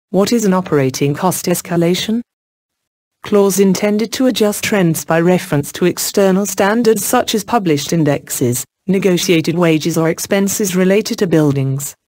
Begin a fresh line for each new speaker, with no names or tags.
What is an operating cost escalation? Clause intended to adjust trends by reference to external standards such as published indexes, negotiated wages or expenses related to buildings.